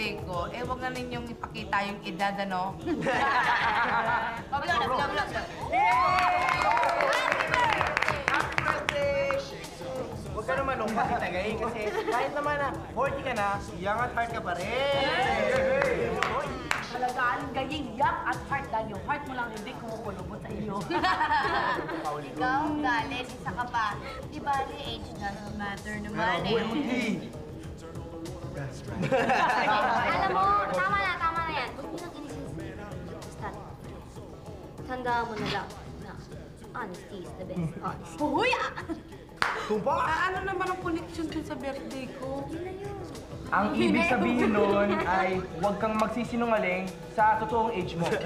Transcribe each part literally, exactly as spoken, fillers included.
birthday ko, eh, wag na ninyong ipakita yung edad, ano? Pablo, pablo, pablo. Happy birthday! Huwag ka naman nung pakitagay kasi kahit naman na forty ka na, young at heart ka pa rin. Talagaan gaying yak at heart dahil yung heart mo lang hindi kumukulubot sa iyo. Ikaw, galit, isa ka pa. Di ba, the age doesn't matter naman eh. Alam mo, tama na, tama na yan. Huwag mo nang inisin si Stan. Tandaan mo na lang na honesty is the best honesty. Uy! ah! Tumpa! Ah, ano naman ang connection dun sa birthday ko? Ang ibig sabihin nun ay huwag kang magsisinungaling sa totoong age mo.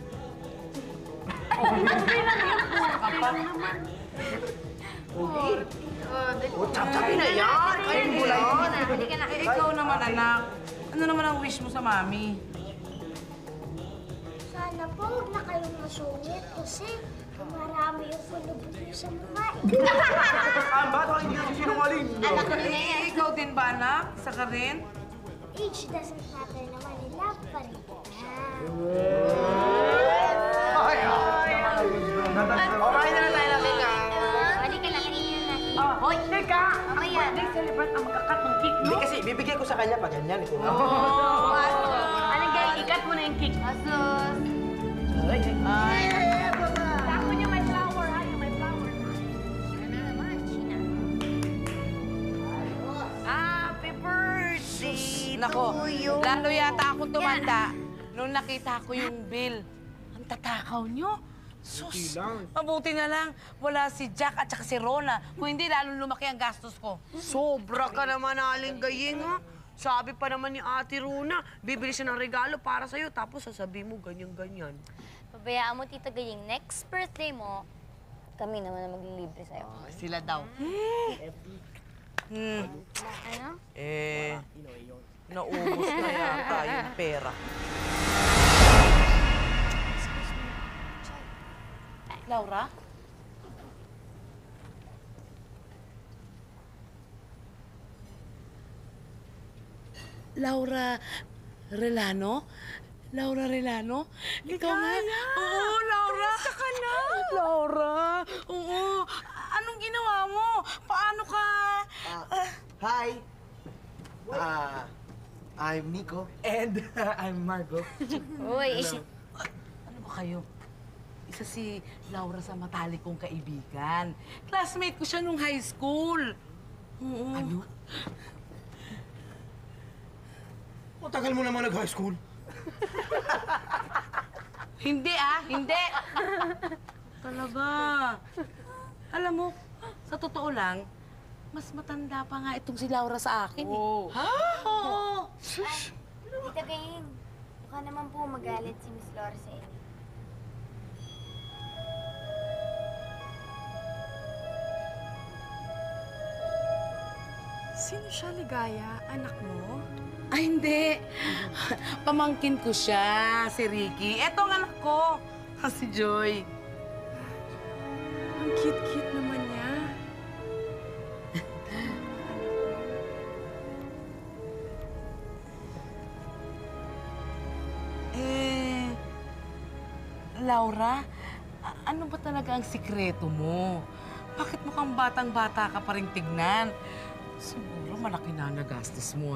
Oh, Sabi na yan! Kain mo lang yun! Halika na. Eh, ikaw naman, anak. Ano naman ang wish mo sa mami? Sana po huwag na kayong masungit kasi marami yung kulubot niyo sa mukha. Ang bata hindi kasi sinungaling. Eh, ikaw din ba, anak? Isa ka rin? Age doesn't matter naman, love pa rin kita. Ay, ay! Okay na lang tayo natin ka. Halika na, tingin na. Ah, hoy, teka! Mamaya. Birthday celebrant ang magkakat ng cake, no? Hindi kasi, bibigyan ko sa kanya pa ganyan. Ito na. Anong gaya, ikat mo na yung cake. Asus. Ay, ay. Ay, Sako niya may flower, ha? Yung may flower. Ano naman, China? Happy birthday nako, to you. lalo yata akong tumanda nung nakita ko yung bill. Ang tatakaw nyo. Sus, mabuti na lang wala si Jack at saka si Rona. Kung hindi, lalong lumaki ang gastos ko. Sobra ka naman, Aling Gayeng, ha? Sabi pa naman ni Ate Rona, bibili siya ng regalo para sa'yo, tapos sasabihin mo ganyan-ganyan. Pabayaan mo, Tita Gayeng, next birthday mo, kami naman ang maglilibre sa'yo. Sila daw. Hmm. Ano? Eh, naubos na yata yung pera. Laura? Laura Relano? Laura Relano? Ikaw nga? Oo, Laura! Kamusta ka na? Laura! Oo! Anong ginawa mo? Paano ka? Ah, hi! Ah, I'm Nico. And I'm Margo. Uy, Ano ba kayo? Isa si Laura sa matalik kong kaibigan. Classmate ko siya nung high school. Oo. Ano? O, tagal mo naman nag-high school. Hindi ah, hindi. Talaga. Alam mo, sa totoo lang, mas matanda pa nga itong si Laura sa akin eh. Oh. Ha? Oo. Tita Gayeng, mukha naman po magalit si Miss Laura sa inyo. Sino siya, Ligaya? Anak mo? Ay, hindi. Pamangkin ko siya, si Ricky. Eto ang anak ko, si Joy. Ang cute-cute naman niya. Eh, Laura, a- ano ba talaga ang sikreto mo? Bakit mukhang batang-bata ka pa rin tignan? Siguro malaki na ang nagastos mo.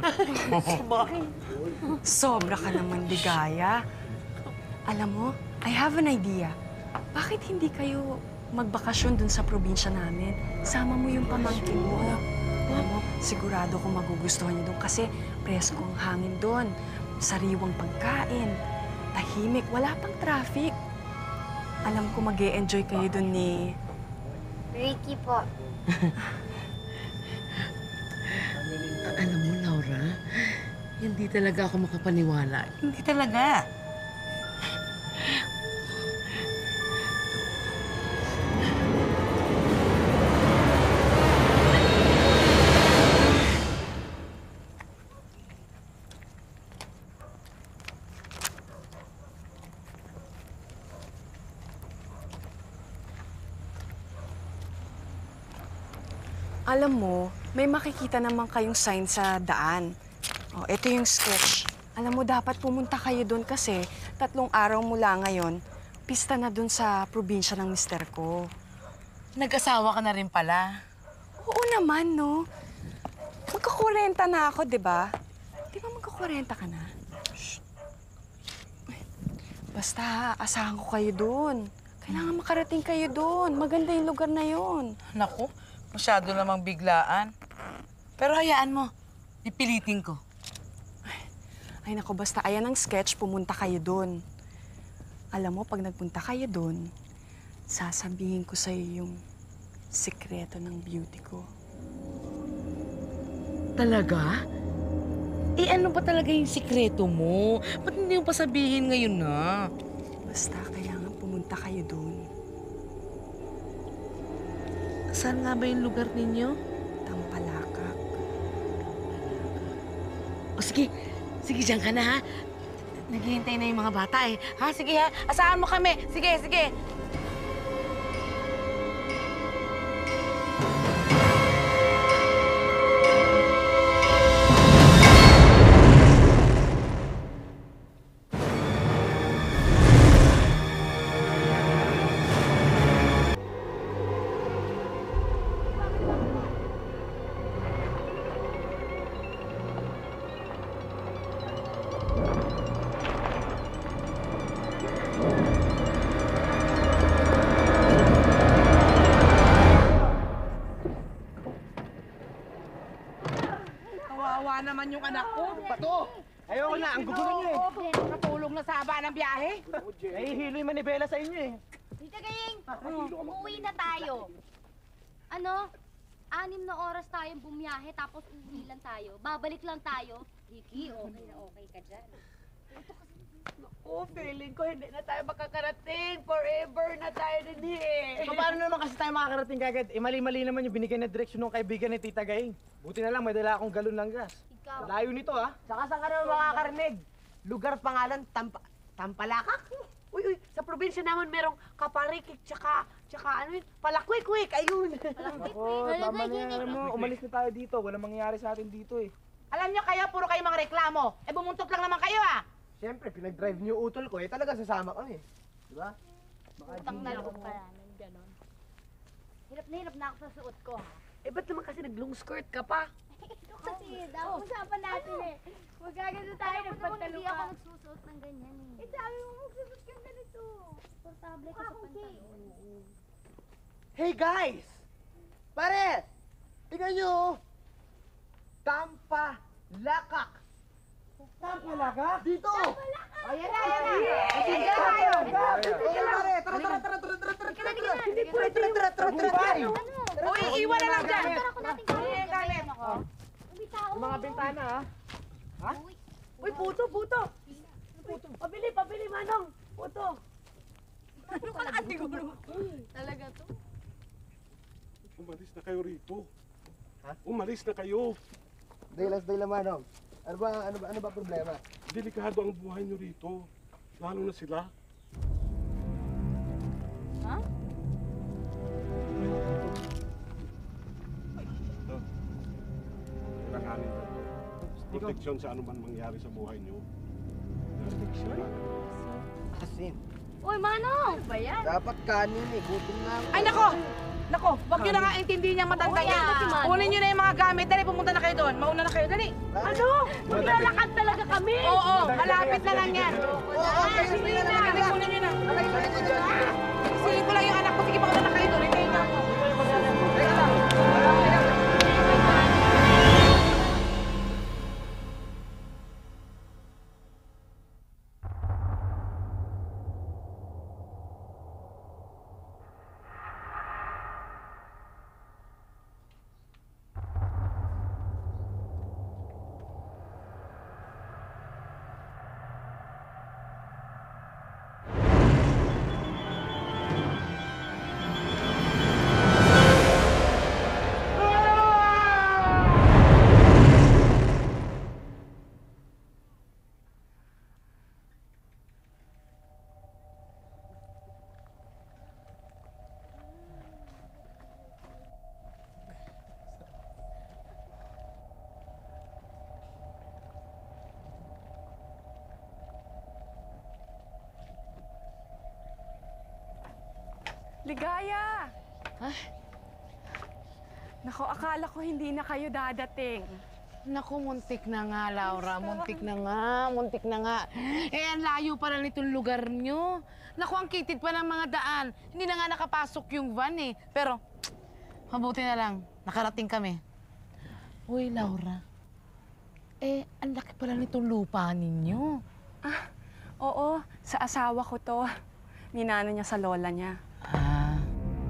Sobra ka naman, Ligaya. Alam mo, I have an idea. Bakit hindi kayo magbakasyon dun sa probinsya namin? Sama mo yung pamangkin mo. Alam mo, sigurado ko magugustuhan niyo dun kasi presko ang hangin dun. Sariwang pagkain. Tahimik. Wala pang traffic. Alam ko mag-e-enjoy kayo dun ni... Ricky po. Alam mo, Laura, hindi talaga ako makapaniwala. Hindi talaga. Alam mo, may makikita naman kayong sign sa daan. Oh, ito yung sketch. Alam mo, dapat pumunta kayo doon kasi tatlong araw mula ngayon, pista na doon sa probinsya ng mister ko. Nag-asawa ka na rin pala. Oo naman, no? Magkakurenta na ako, di ba? Di ba magkakurenta ka na? Shh. Basta, asahan ko kayo doon. Kailangan makarating kayo doon. Maganda yung lugar na yon. Naku, masyado namang biglaan. Pero hayaan mo, ipilitin ko. Ay, naku, basta ayan ang sketch, pumunta kayo doon. Alam mo, pag nagpunta kayo doon, sasabihin ko sa'yo yung sikreto ng beauty ko. Talaga? Eh ano ba talaga yung sikreto mo? Ba't hindi mo pa sabihin ngayon na? Basta, kailangan pumunta kayo doon. Saan nga ba yung lugar ninyo? Tampalakak. O sige, sige dyan ka na ha. Naghihintay na yung mga bata eh. Ha, sige ha, asahan mo kami. Sige, sige. Kawawa naman yung anak ko. Bato! Ayoko na, ang gugulo niyo eh. Nakatulong na sa haba ng biyahe. Nahihilo yung manibela sa inyo eh. Tita Gayeng, uuwi na tayo. Ano? Anim na oras tayong bumiyahe tapos uuwi lang tayo. Babalik lang tayo. Vicky, okay na okay ka dyan. Oh, feeling ko hindi na tayo makakarating. Forever na tayo din eh. So, paano naman kasi tayo makakarating kagad? Eh, mali-mali naman yung binigay na direksyon ng kaibigan ni Tita Gayeng. Buti na lang, may dala akong galon ng gas. Ikaw. Layo nito ah. Saka saan ka naman makakarinig? Lugar pangalan, Tampa, Tampalakak? Uy, uy, sa probinsya naman merong kaparikik, tsaka, tsaka ano yun, palakwik-wik, ayun. Ako, tama na yan. Alam mo, umalis na tayo dito. Walang mangyayari sa atin dito eh. Alam niyo kaya puro kayo mga reklamo. Eh bumuntot lang naman kayo ah. Siyempre, pinag-drive niyo utol ko eh. Talaga sasama kami. Di ba? Utang na loob pa namin, ganon. Hirap na hirap na ako sa suot ko, ha? Eh, ba't naman kasi nag-long skirt ka pa? Ito kasi, dapat usapan natin eh. Magagano tayo, nagpagtalo ka. Hindi ako nagsusuot ng ganyan eh. Eh, sabi mo magsusuot ka ganito. Portable ka sa pantalon. Hey guys! Pare! Tingnan nyo! oh. Tampa Lakak! Tampa Lakak? Dito! Ayan na, ayan na. Sige tayo! Okay, pare! Tara, tara, tara, tara, tara, tara, tara, tara! Hindi pwede! Tara, tara, tara, tara, tara! Uy, iwan na lang dyan. Tara ko natin kami. Ayan, galit. Bitaw. Yung mga bintana ah! Ha? Uy, puto, puto! Puto. Pabili, pabili, Manong! Puto! Talaga to? Umalis na kayo rito. Ha? Umalis na kayo. Daylas, dayla manong. Ano ba, ano ba, ano ba problema? Delikado ang buhay nyo rito. Lalo na sila. Ha? Ito. Kailanganin nyo. Proteksyon sa anuman mangyari sa buhay nyo. Proteksyon? Asin. Uy, Manong! Ba yan? Dapat kanin eh. Gutom na ako. Ay, nako. Nako, wag nyo na nga intindihin yung matanda Oo, niya. yan, si Manong. Kunin nyo na yung mga gamit. Dali, pumunta na kayo doon. Mauna na kayo, dali. Ano? Maglalakad talaga kami! Oo, malapit na lang yan. Oo, okay, Sige na, dali, kunin nyo na. Sige ko lang yung anak ko. Sige, mauna na kayo doon. Hintayin nyo ako. Teka lang. Ligaya! Ay, Nako, akala ko hindi na kayo dadating. naku, muntik na nga, Laura. Muntik na nga, muntik na nga. Eh, ang layo pala nitong lugar nyo. Naku, ang kitid pa ng mga daan. Hindi na nga nakapasok yung van eh. Pero, mabuti na lang, nakarating kami. Uy, Laura. Eh, ang laki pala nitong lupa ninyo. Oo, sa asawa ko to. Ninano niya sa lola niya. Ah.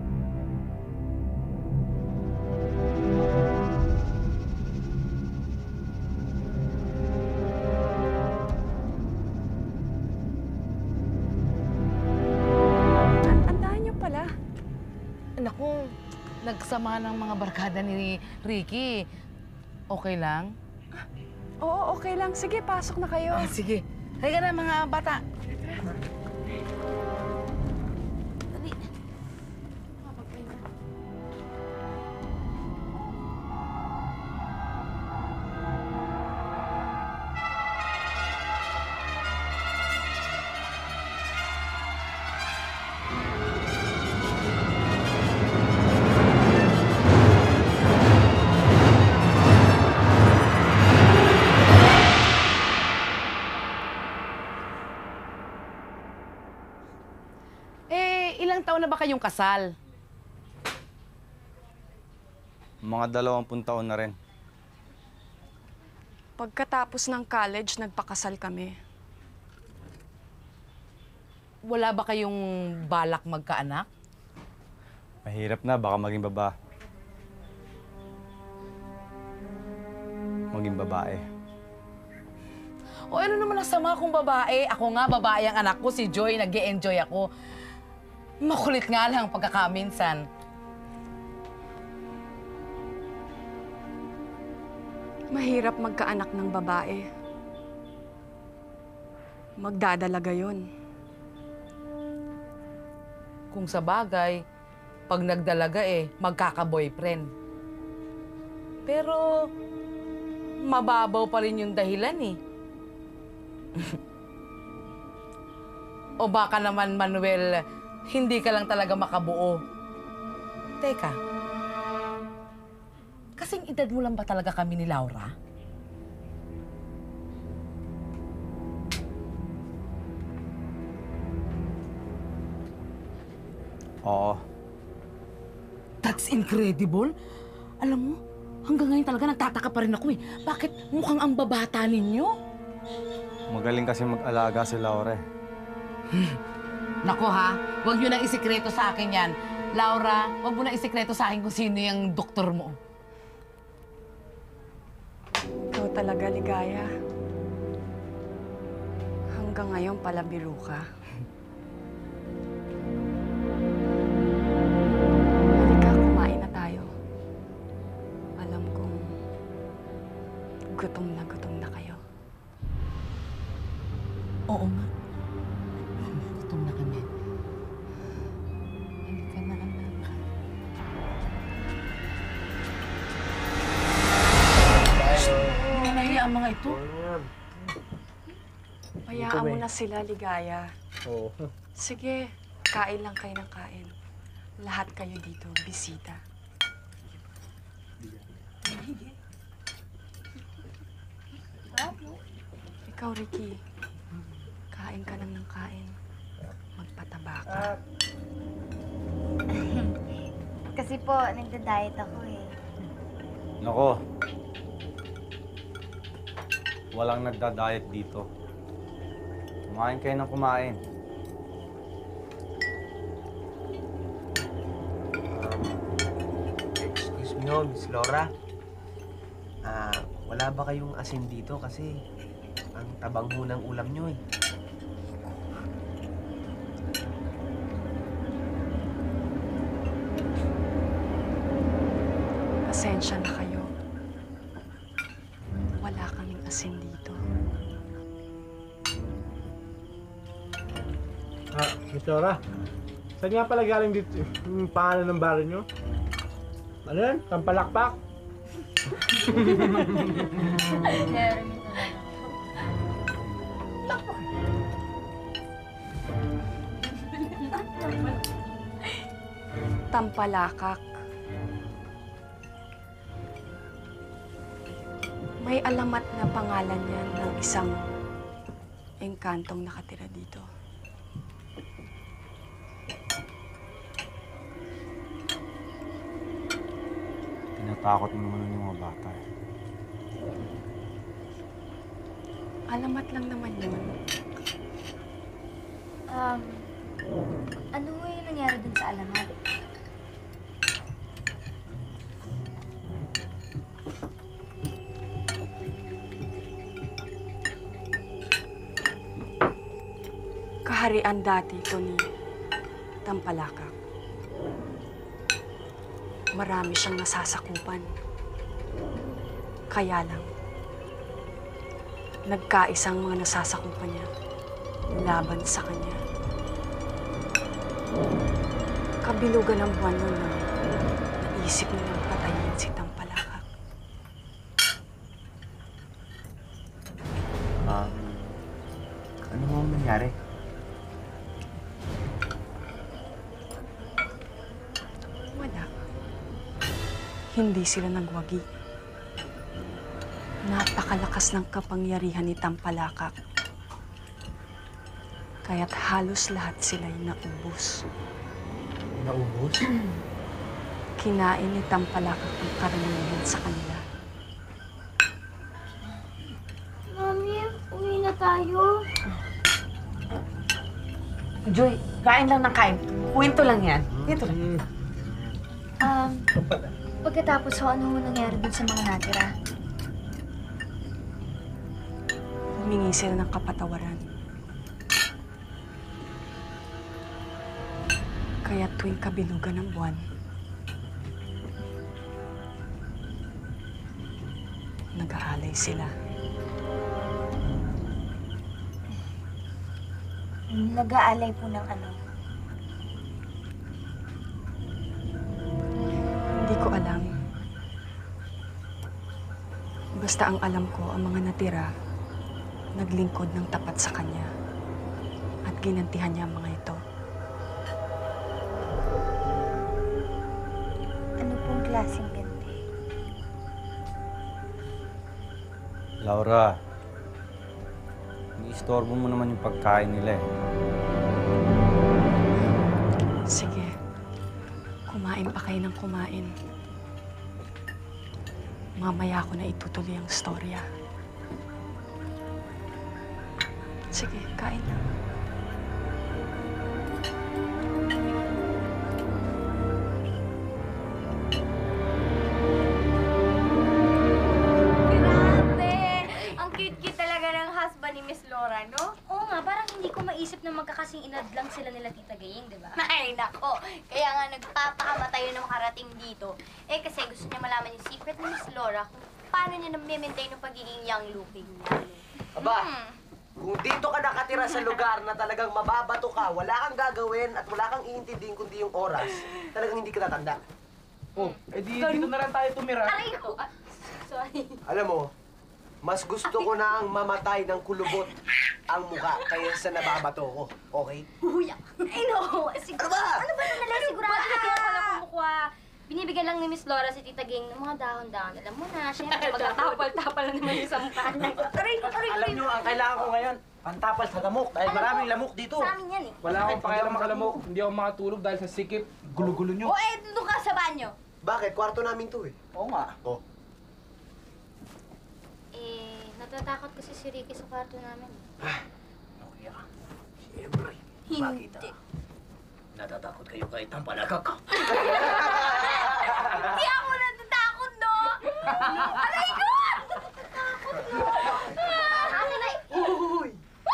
An andahan niyo pala. Naku, nagsama ng mga barkada ni Ricky. Okay lang? Oo, okay lang. Sige, pasok na kayo. Ah, sige. Halika na, mga bata. Dali. Eh, ilang taon na ba kayong kasal? Mga dalawampung taon na rin. Pagkatapos ng college, nagpakasal kami. Wala ba kayong balak magkaanak? Mahirap na, baka maging baba. Maging babae. O ano naman ang sama kong babae? Ako nga, babae ang anak ko, si Joy, nag-e-enjoy ako. Makulit nga lang pagkakaminsan. Mahirap magkaanak ng babae. Magdadalaga yun. Kung sa bagay, pag nagdalaga eh, magkaka-boyfriend. Pero, mababaw pa rin yung dahilan eh. O baka naman, Manuel, hindi ka lang talaga makabuo. Teka, kasing edad mo lang ba talaga kami ni Laura? Oo. That's incredible. Alam mo, hanggang ngayon talaga nagtataka pa rin ako eh. Bakit mukhang ang babata ninyo? Magaling kasi mag-alaga si Laura eh. Nako ha, huwag nyo nang isikreto sa akin yan. Laura, huwag mo nang isikreto sa akin kung sino yung doktor mo. Ikaw talaga, Ligaya. Hanggang ngayon pala biro ka. Halika, kumain na tayo. Alam kong gutom na gutom na kayo. Oo nga. Gutom na kami. Halika na, anak. Mga nahiya ang mga ito. Hayaan mo na sila, Ligaya. Oo. Sige, kain lang kayo ng kain. Lahat kayo dito, bisita. Ikaw, Ricky, kain ka lang ng kain. Magpataba ka. Kasi po, nagda-diet ako eh. Nako. Walang nagda-diet dito. Kumain kayo ng kumain. Excuse me ho, Miss Laura. Ah, wala ba kayong asin dito kasi ang tabang ho ng ulam nyo eh. Pasensya na kayo. Wala kaming asin dito. Ah, Miss Laura, saan nga pala galing dito yung pangalan ng bar nyo? Ano yan? Tampalakpak? Tampalakak. May alamat na pangalan yan ng isang engkantong nakatira dito. Tinatakot mo naman yung mga bata eh. Alamat lang naman yun. Um, ano yung nangyari dun sa alamat? Kaharian dati ito ni Tampalakak. Marami siyang nasasakupan. Kaya lang, nagkaisang mga nasasakupan niya laban sa kanya. Kabilugan ng buwan nun na naisip nilang patayin si Tampalakak. Um, ano mo nangyari? Wala. Hindi sila nagwagi. Napakalakas ng kapangyarihan ni Tampalakak. Kaya't halos lahat sila'y naubos. Naubos? Kinain ni Tampalakak ang karamihan sa kanila. Mami, uwi na tayo. Joy, kain lang ng kain. Kwento lang yan. Kwento lang. Um, pagkatapos ho, ano ho nangyari dun sa mga natira? Humingi sila ng kapatawaran. Kaya tuwing kabilugan ng buwan, nag-aalay sila. Nag-aalay po ng ano? Hindi ko alam. Basta ang alam ko, ang mga natira, naglingkod ng tapat sa kanya at ginantihan niya ang mga ito. Ano pong klaseng ganti? Laura, ni-istorbo mo naman yung pagkain nila eh. Sige, kumain pa kayo ng kumain. Mamaya ko na itutuloy ang storya. Sige, kain na. Grabe! Ang cute-cute talaga ng husband ni Miss Laura, no? Oo nga, parang hindi ko maisip na magkakasing edad lang sila nila Tita Gayeng, di ba? Ay, nako! Kaya nga nagpapakamatay na makarating dito. Eh, kasi gusto niya malaman yung secret ni Miss Laura kung paano niya na-maintain yung pagiging young looking niya. Aba, Hmm. kung dito ka nakatira sa lugar na talagang mababato ka, wala kang gagawin at wala kang iintindihin kundi yung oras, talagang hindi ka tatanda. Oh, edi dito na lang tayo tumira. Aray ko! Ah, sorry. Alam mo, mas gusto ko na ang mamatay ng kulubot ang muka kaysa sa nababato ko. Okay? Huya! Ay, no! Siguro, ano ba na nila? Sigurado na kinuha na kumukha. Binibigyan lang ni Miss Laura si Tita Gayeng ng mga dahon-dahon. Alam mo na, syempre, magtatapal-tapal na naman yung sa mukha niya. Aray, aray, Alam nyo, ang kailangan ko ngayon, pantapal sa lamok dahil maraming lamok dito. Sa amin yan eh. Wala akong pakialam makalamok. Hindi ako makatulog dahil sa sikip. Gulo-gulo nyo. O eh, doon ka sa banyo. Bakit? Kwarto namin to eh. Oo nga. Oh. Eh, natatakot kasi si Ricky sa kwarto namin. Okay ka. Siyempre. Hindi. Natatakot kayo kay Tampalakak ka. Hindi ako natatakot, no? Aray ko! Natatakot, no? Akin ay... Uy!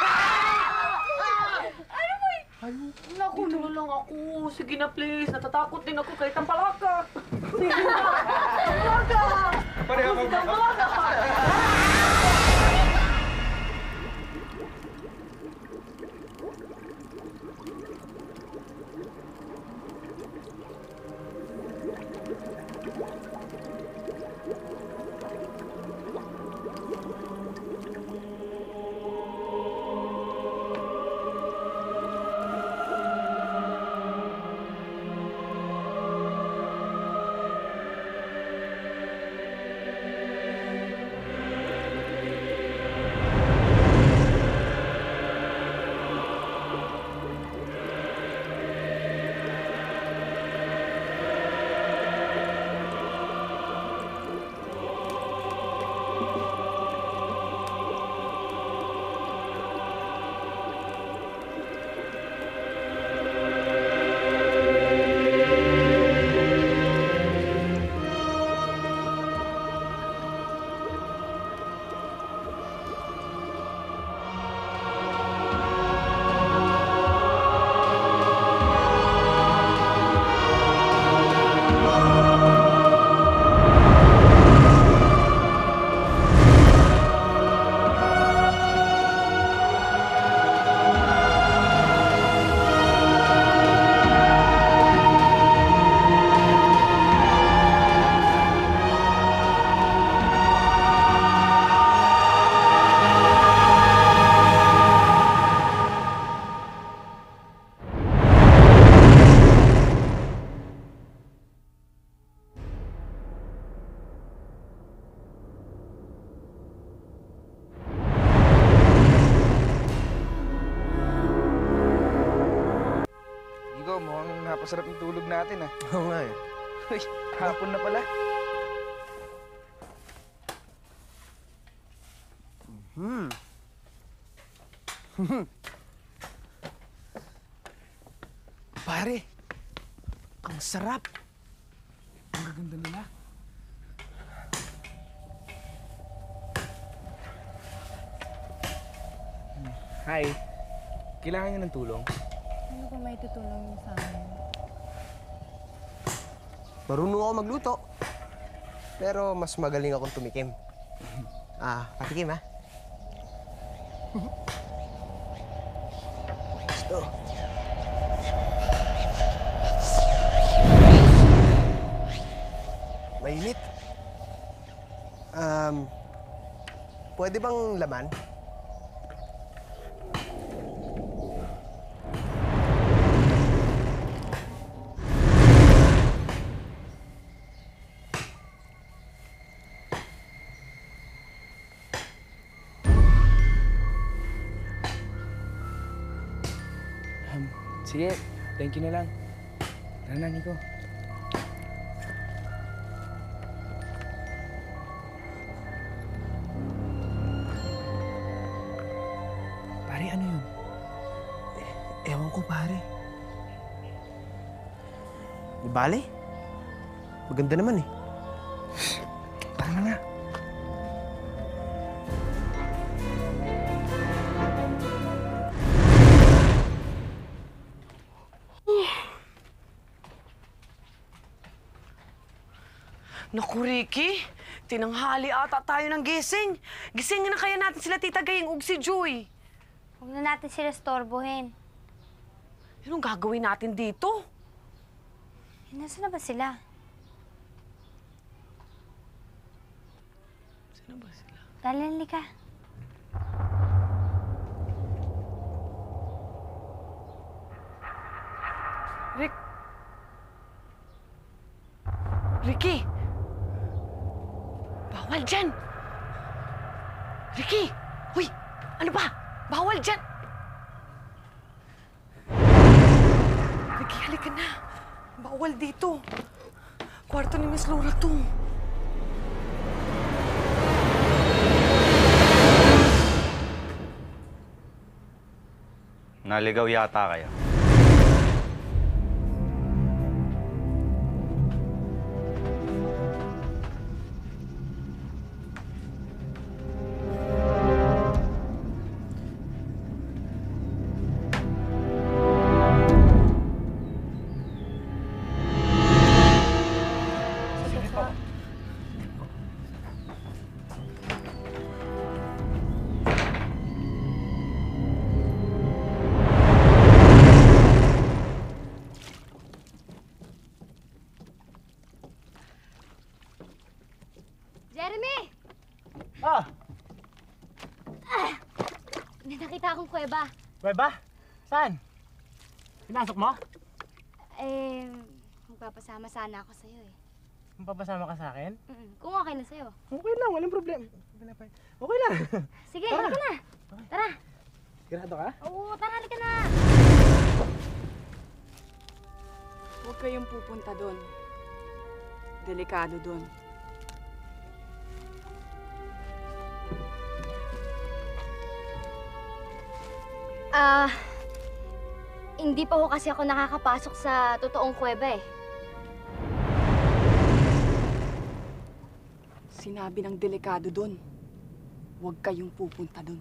Ano mo eh? Naku, dito lang ako. Sige na, please. Natatakot din ako kay Tampalakak. Pareho ko. Napakasarap yung tulog natin ah. Oo nga eh. Uy, hapon na pala. Hmm. Pare, ang sarap. Ang gaganda nila. Hi. Kailangan niyo ng tulong? Ano ba may tutulong niyo sa amin? Marunong ako magluto. Pero mas magaling akong tumikim. Ah, patikim ha. Gusto. Mainit. Um, pwede bang laman? Um, sige, thank you na lang. Tara na, Nico. Pare, ano yun? Eh, ewan ko, pare. Di bale? Maganda naman eh. Tara na nga. Naku, Ricky. Tinanghali ata tayo ng gising. Gisingin na kaya natin sila Tita Gayeng ug si Joy. Huwag na natin sila storbohin. Anong gagawin natin dito? Eh, nasaan na ba sila? Sino ba sila? Talali ka. Rick. Ricky! Bawal dyan! Ricky! Uy! Ano ba? Bawal dyan! Ricky, halika na. Bawal dito. Kwarto ni Miss Laura to. Naligaw yata kayo. Jeremy! Ah! Ah! May nakita akong kuweba. Kuweba? Saan? Pinasok mo? Eh, magpapasama sana ako sa'yo eh. Magpapasama ka sa akin? Mm-mm. Kung okay na sa'yo. Okay lang, walang problema. Okay lang. Sige, Tara. halika na. Tara. Sigurado ka? Oo, tara, halika na. Huwag kayong pupunta doon. Delikado doon. Ah, hindi pa ho kasi ako nakakapasok sa totoong kuweba eh. Sinabi ng delikado doon. Huwag kayong pupunta doon.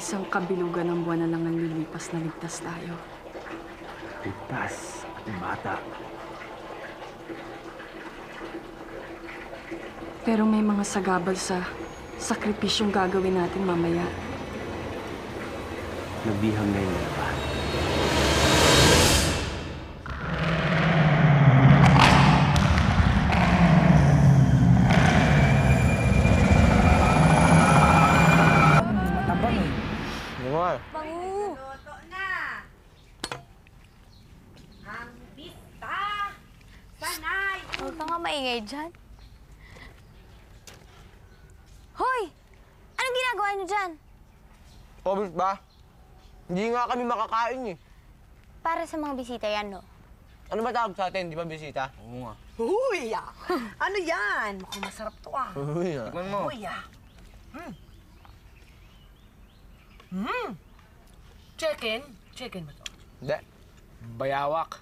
Isang kabilugan ng buwan na lang ang lilipas na ligtas tayo. Ligtas at bata. Pero may mga sagabal sa sakripisyong gagawin natin mamaya. Nabihag na yung laban. Matabang eh. Naman. Bango! Luto na! Ang bista! Sanay! Huwag ka nga maingay dyan. Hoy! Anong ginagawa niyo dyan? Obvious ba? Hindi nga kami makakain eh. Para sa mga bisita yan, no? Ano ba tawag sa atin? Di ba bisita? Oo nga. Uy, ah! Ano yan? Mukhang masarap to ah. Uy, ah. Tikman mo. Uy, ah! Hmm. Hmm. Chicken? Chicken ba to? Hindi. Bayawak.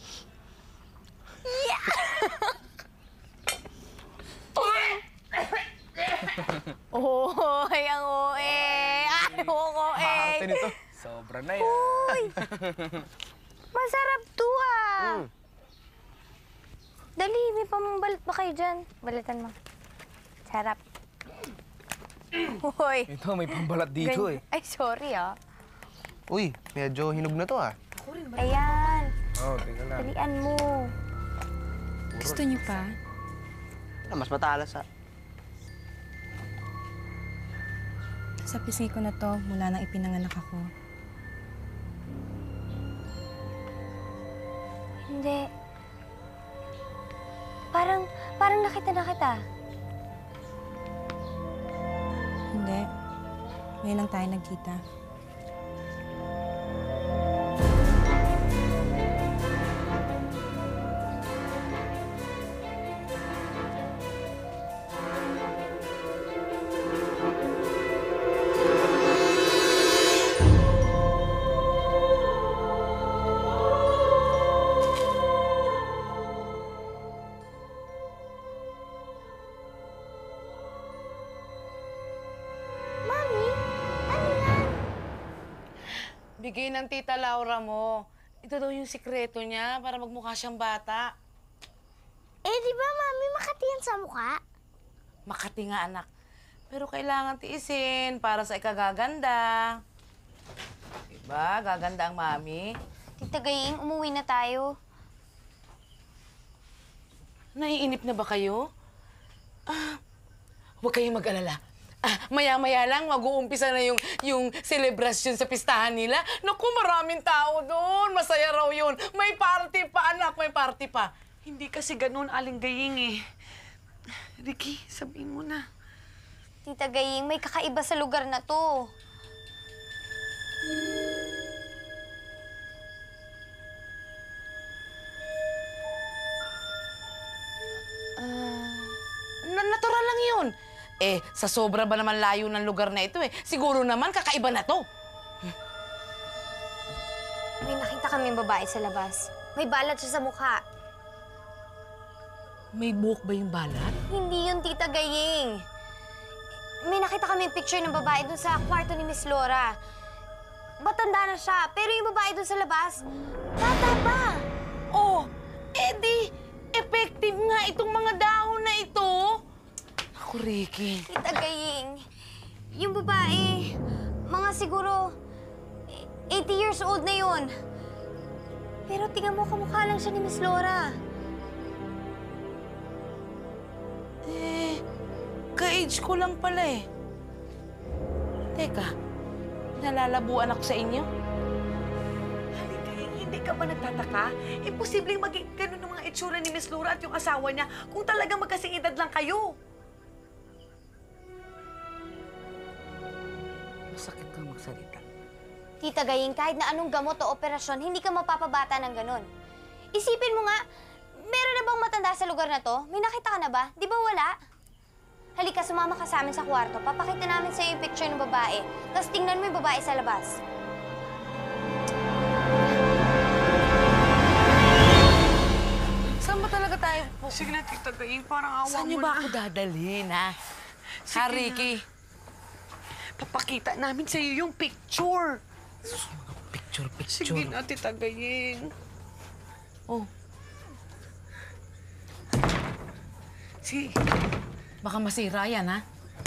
Oy, ang O E! Ay, ang O E! Arte nito. Sobra na yan. Uy! Masarap to ah! Mm. Dali, may pambalat ba kayo dyan? Balatan mo. Sarap. Uy! Ito, may pambalat dito eh. Ay, sorry ah. Uy, medyo hinog na to ah. Ayan. Oo, oh, tingnan lang. Dalian mo. Gusto niyo pa? Ah, mas matalas ah. Sa pisngi ko na to mula nang ipinanganak ako. Hindi. Parang, parang nakita na kita. Hindi. Ngayon lang tayo nagkita. Bigay ng tita Laura mo. Ito daw yung sikreto niya para magmukha siyang bata. Eh, di ba, Mami, Makati yan sa mukha? Makati nga, anak. Pero kailangan tiisin para sa ikagaganda. Diba? Gaganda ang mami. Tita Gaying, umuwi na tayo. Naiinip na ba kayo? Ah, huwag kayong mag-alala. Ah, maya-maya lang, mag-uumpisa na yung, yung selebrasyon sa pistahan nila. Naku, maraming tao doon. Masaya raw yun. May party pa, anak. May party pa. Hindi kasi ganun, Aling Gaying eh. Ricky, sabihin mo na. Tita Gaying, may kakaiba sa lugar na to. Ah, na natural lang yun. Eh, sa sobra ba naman layo ng lugar na ito eh. Siguro naman kakaiba na to. May nakita kaming babae sa labas. May balat siya sa mukha. May buhok ba yung balat? Hindi yun, Tita Gaying. May nakita kaming picture ng babae dun sa kwarto ni Miss Laura. Matanda na siya, pero yung babae dun sa labas, bata pa. Oh, edi, effective nga itong mga dahon na ito. Ako, Ricky. Tita Gaying, yung babae, mga siguro eighty years old na yun. Pero tingnan mo, kamukha lang siya ni Miss Laura. Eh, ka-age ko lang pala eh. Teka, nalalabuan ako sa inyo? Halika, hindi ka ba nagtataka? Imposibleng maging ganun ng mga itsura ni Miss Laura at yung asawa niya kung talagang magkasing edad lang kayo. Masakit kang magsalita. Tita Gaying, kahit na anong gamot o operasyon, hindi ka mapapabata ng ganun. Isipin mo nga, meron na bang matanda sa lugar na to? May nakita ka na ba? Di ba wala? Halika, sumama ka sa amin sa kwarto. Papakita namin sa'yo yung picture ng babae. Tapos tingnan mo yung babae sa labas. Saan ba talaga tayo? Sige na, Tita Gaying, parang awa Saan mo niyo ba na. ako dadalhin, ha? Ha, Ricky? papakita namin sa iyo yung picture. Picture, picture. Sige na, Tita Gayeng. Oh. Sige. Baka masira yan, ha?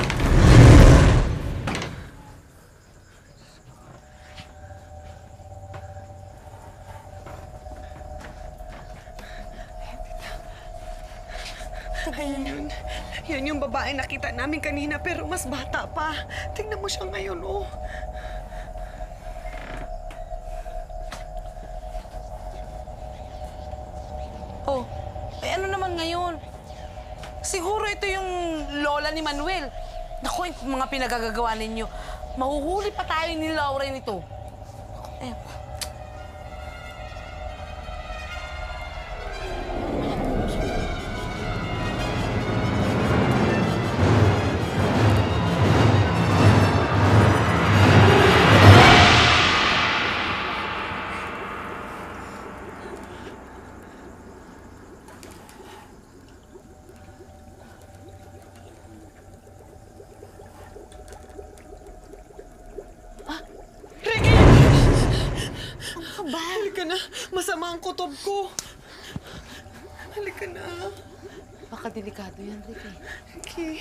Ayun yun. Yan yung babae nakita namin kanina pero mas bata pa. Tingnan mo siya ngayon, oh. Oh, eh ano naman ngayon? Siguro ito yung lola ni Manuel. Naku, yung mga pinagagagawa ninyo. Mahuhuli pa tayo ni Laura nito. Eh, Halika na. Masama ang kutob ko. Halika na. baka delikado yan, Ricky. Okay.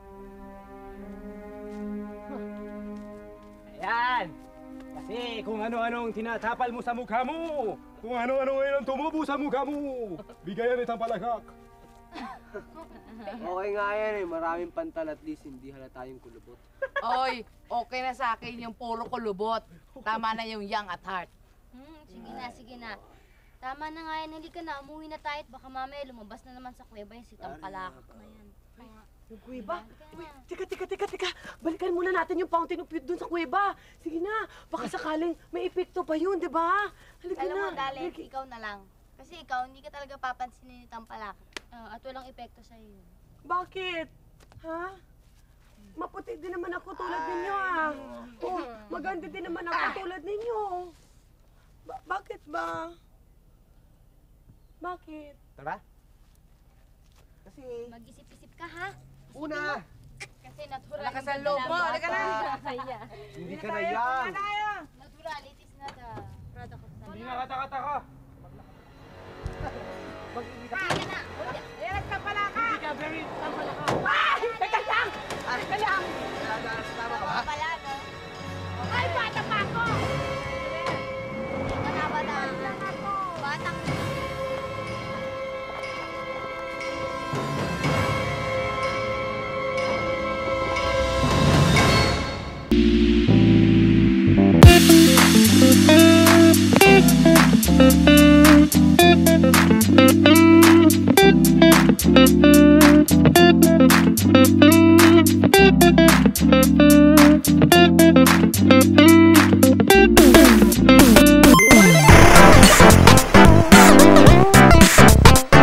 Ayan! Kasi kung ano-anong tinatapal mo sa mukha mo, kung ano-ano ngayon ang tumubo sa mukha mo, bigayan itang palakak. Okay nga yan eh, maraming pantal at least hindi halata yung kulubot. Oy, okay na sa akin yung puro kulubot. Tama na yung young at heart. Hmm, sige na, sige na. Tama na nga yan, halika na, umuwi na tayo at baka mamaya lumabas na naman sa kuweba yung sitang palakak na yan. Yung kuweba? Uy, teka, teka, teka, teka. Balikan muna natin yung fountain of youth dun sa kuweba. Sige na, baka sakaling may epekto pa yun, di ba? Halika Alam na. mo, Dalen, ikaw na lang. Kasi ikaw, hindi ka talaga papansinin ni Tampalak. Uh, at walang epekto sa iyo. Bakit? Ha? Maputi din naman ako tulad ninyo, ah. Oh, maganda din naman ako tulad ninyo. Ba- bakit ba? Bakit? Tara. Kasi... Mag-isip-isip ka, ha? Una! Kasi natural. Wala ka sa loob mo, halika na. Hindi ka na young! Natural, it is not a product of Hindi nga kata-kata ka. Halika na! Ayan, nagtampalaka! Hindi ka very tampala ka. Ay! Teka lang! Teka lang! Tama ka ba? Pala, no? Ay, bata pa ako! Ikaw na, bata. Batang... Thank you.